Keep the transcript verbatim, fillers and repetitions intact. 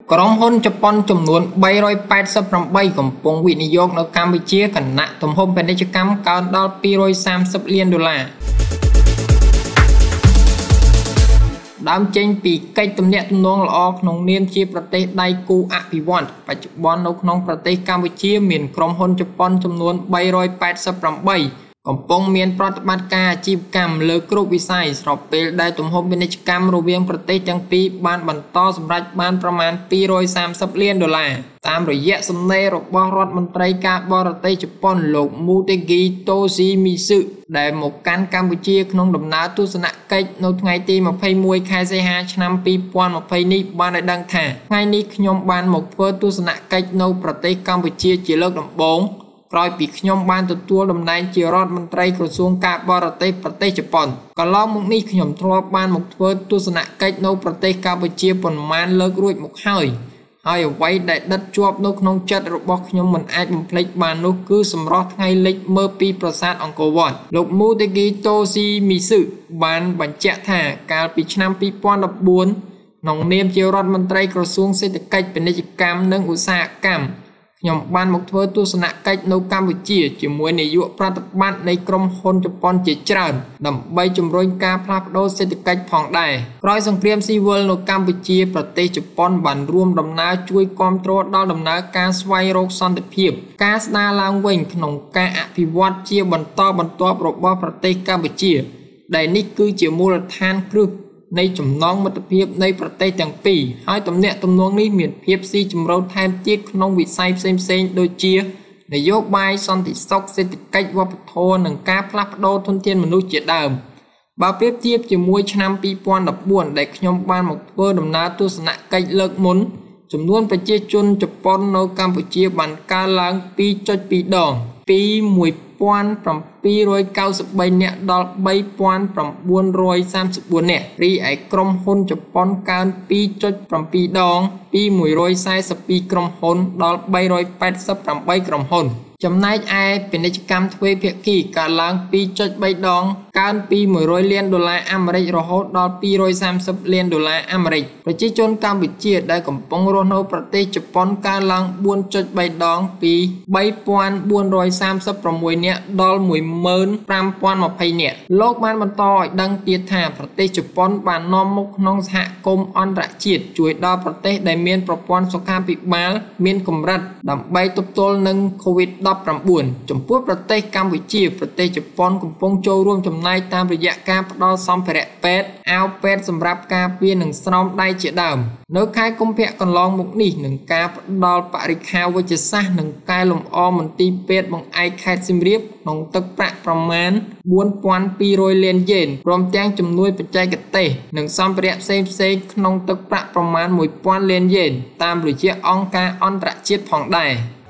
ក្រុមហ៊ុនជប៉ុនចំនួនបីរយแปดสิบแปดកំពុងវិនិយោគនៅកម្ពុជាគណៈទំហំពាណិជ្ជកម្មកើនដល់ពីររយសាមសិបលានដុល្លារដើមចេញពីកិច្ចទំនាក់ទំនងល្អក្នុងនាមជាប្រទេសដៃគូអភិវឌ្ឍន៍បច្ចុប្បន្ននៅក្នុងប្រទេសកម្ពុជាមានក្រុមហ៊ុនជប៉ុនចំនួនបីរយแปดสิบแปดកំពុងមានប្រតិបត្តិការអាជីវកម្មលើគ្រប់វិស័យស្របពេលដែលទំហំពាណិជ្ជកម្មរវាងប្រទេសទាំងពីរបានបន្តសម្រេចបានប្រមាណពីររយសាមសិបលានដុល្លារតាមរយៈសម្ដីរបស់រដ្ឋមន្ត្រីការបរទេសជប៉ុនលោក Motegi Toshimitsu ដែលមកកាន់កម្ពុជាក្នុងដំណើរទស្សនកិច្ចនៅថ្ងៃទីម្ភៃមួយខែសីហាឆ្នាំពីរពាន់ម្ភៃនេះបានឲ្យដឹងថាថ្ងៃនេះខ្ញុំបានមកធ្វើទស្សនកិច្ចនៅប្រទេសកម្ពុជាជាលើកដំបូងក្រោយពីខ្ញុំបានទទួលតំណែងជារដ្ឋមន្ត្រីក្រសួងការបរទេសប្រទេសជប៉ុនកន្លងមកនេះខ្ញុំធ្លាប់បានមកធ្វើទស្សនកិច្ចនៅប្រទេសកម្ពុជាប៉ុន្មានលើករួចមកហើយហើយអ្វីដែលដិតជាប់នៅក្នុងចិត្តរបស់ខ្ញុំមិនអាចបំភ្លេចបាននោះគឺសម្រស់ថ្ងៃលិចមើលពីប្រាសាទអង្គរវត្តលោក Motegi Toshimitsu បានបញ្ជាក់ថាកាលពីឆ្នាំពីរពាន់ដប់បួនក្នុងនាមជារដ្ឋមន្ត្រីក្រសួងសេដ្ឋកិច្ចពាណិជ្ជកម្មនិងឧស្សាហកម្មខ្ញុំបានមកធ្វើទស្សនកិច្ចនៅកម្ពុជាជាមួយនាយកប្រតិបត្តិនៃក្រុមហ៊ុនជប៉ុនជាច្រើនដើម្បីជំរុញការផ្លាស់ប្ដូរសេដ្ឋកិច្ចផងដែរក្រោយសង្គ្រាមស៊ីវិលនៅកម្ពុជាប្រទេសជប៉ុនបានរួមដំណើរជួយគាំទ្រដល់ដំណើរការស្វែងរកសន្តិភាពការស្ដារឡើងវិញក្នុងការអភិវឌ្ឍជាបន្តបន្ទាប់របស់ប្រទេសកម្ពុជាដែលនេះគឺជាមូលដ្ឋានគ្រឹះនៃចំណងមិត្តភាពនៃប្រទេសទាំងពីរហើយទំនាក់ទំនងនេះមានភាពស៊ីជម្រៅថែមទៀតក្នុងវិស័យផ្សេងៗដូចជានយោបាយសន្តិសុខសេដ្ឋកិច្ចវប្បធម៌និងការផ្លាស់ប្ដូរធនធានមនុស្សជាដើមបើប្រៀបធៀបជាមួយឆ្នាំពីរពាន់ដប់បួនដែលខ្ញុំបានមកធ្វើដំណើរទស្សនកិច្ចលើកមុនចំនួនប្រជាជនជប៉ុននៅកម្ពុជាបានកើនឡើង ពីរចុចពីរ ដងពីមួយពាន់ប្រាំពីររយកៅសិបបីនាក់ដល់បីពាន់ប្រាំបួនរយសាមសិបបួននាក់រីឯក្រុមហ៊ុនជប៉ុនកើន ពីរចុចប្រាំពីរ ដងពីមួយរយសែសិបពីរក្រុមហ៊ុនដល់បីរយแปดสิบแปดក្រុមហ៊ុនចំណែកឯពាណិជ្ជកម្មទ្វេភាគីកើនឡើង ពីរចុចបី ដងកើនពីមួយរយលានដុល្លារអាមេរិករហូតដល់ពីររយសាមសិបលានដុល្លារអាមេរិកប្រជាជនកម្ពុជាដែលកំពុងរស់នៅប្រទេសជប៉ុនកើនឡើងបួនចុចបី ដងពីបីពាន់បួនរយសាមសិបប្រាំមួយនាក់ដល់មួយម៉ឺនប្រាំពាន់ម្ភៃនាក់លោកបានបន្តឲ្យដឹងទៀតថាប្រទេសជប៉ុនបាននាំមុខក្នុងសហគមន៍អន្តរជាតិជួយដល់ប្រទេសដែលមានប្រព័ន្ធសុខាភិបាលមានកម្រិតដើម្បីទប់ទល់នឹង កូវីដដប់ប្រាំបួន ចំពោះប្រទេសកម្ពុជាប្រទេសជប៉ុនកំពុងចូលរួមចំណែកតាមរយៈការផ្ដល់សម្ភារៈពេទ្យអាវពេទ្យសម្រាប់ការពារនិងស្រោមដៃជាដើមនៅខែកុម្ភៈកន្លងមកនេះនឹងការផ្ដល់បរិក្ខារវេជ្ជសាស្ត្រនិងកែលម្អមន្ទីរពេទ្យបង្អែកខេត្តសៀមរាបក្នុងទឹកប្រាក់ប្រមាណបួនពាន់ពីររយលានយេនព្រមទាំងជំនួយបច្ចេកទេសនិងសម្ភារៈផ្សេងៗក្នុងទឹកប្រាក់ប្រមាណមួយពាន់លានយេនតាមរយៈអង្គការអន្តរជាតិផងដែរ